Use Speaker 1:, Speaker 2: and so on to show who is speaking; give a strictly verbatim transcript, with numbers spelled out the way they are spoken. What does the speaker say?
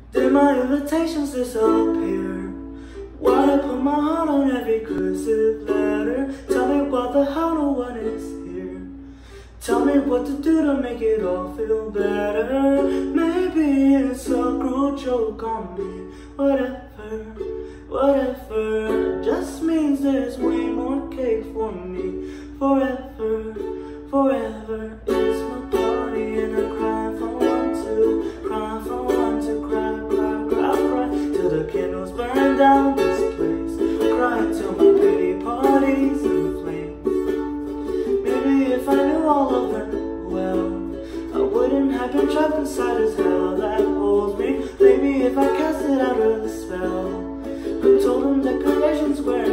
Speaker 1: Did my invitations disappear? Why'd I put my heart on every cursive letter? Tell me what the hell, no one is here. Tell me what to do to make it all feel better. Maybe it's a cruel joke on me. Whatever, whatever. Just means there's way more cake for me. Forever, forever. It's my party and I cry for one to cry for one to cry, cry, cry, cry till the candles burn down this place. Cry till my pity parties in flames. Maybe if I knew all of them well, I wouldn't have been trapped inside this hell that holds me. Maybe if I casted out of the spell, I told them decorations were